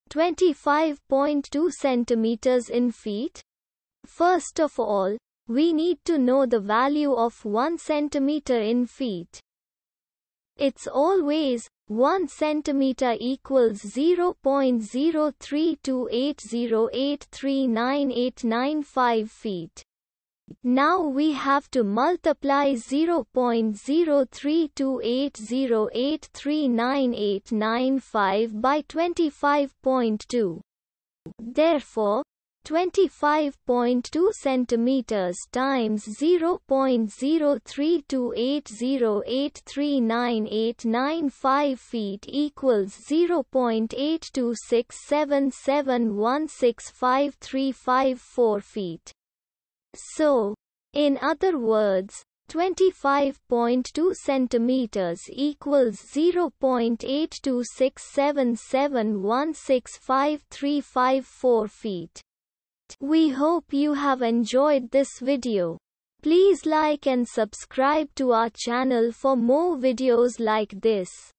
25.2 centimeters in feet? First of all, we need to know the value of 1 centimeter in feet. It's always 1 centimeter equals 0.03280839895 feet. Now we have to multiply 0.03280839895 by 25.2. Therefore, 25.2 centimeters times 0.03280839895 feet equals 0.826771653554 feet. So, in other words, 25.2 centimeters equals 0.826771653554 feet. We hope you have enjoyed this video. Please like and subscribe to our channel for more videos like this.